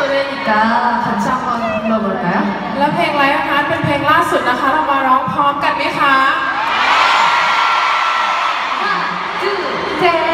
노래니까 같이 한번 불러볼까요? แล้วเพลงอะไรนะคะเป็นเพลงล่าสุดนะคะเรามาร้องพร้อมกันไหมคะ 하나, 둘, 셋.